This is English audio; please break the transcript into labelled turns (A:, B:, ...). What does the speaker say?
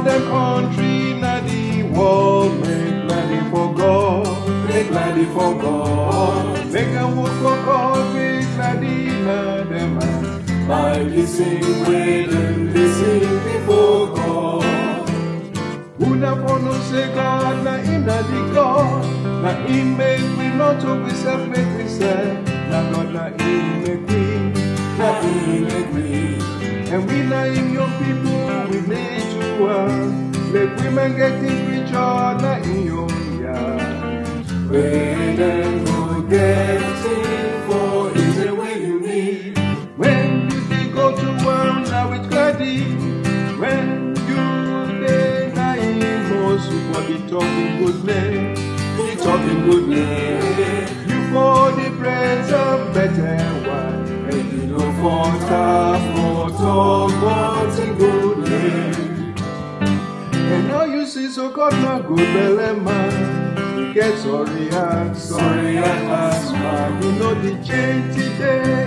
A: them country, na the world, make gladdy for God, make gladdy for God. Make them work for God, make gladdy na them man. By this sing way, them they sing before God. Who na for no say God, na him na the God. Na him make we not to be self, make we self. Na God na him make we, na him make we. And we na him young people, we made you make women getting richer, na in your yard. Where them go getting for is the way you need. When you did go to work, now it's gladdy. When you day na him most, you for the talking good name, the talking good name. You for the praise of better one, and you know for tough, for talk, what's in good name. And now you see so called my good belly man. You get sorry and ask man. You know the change today.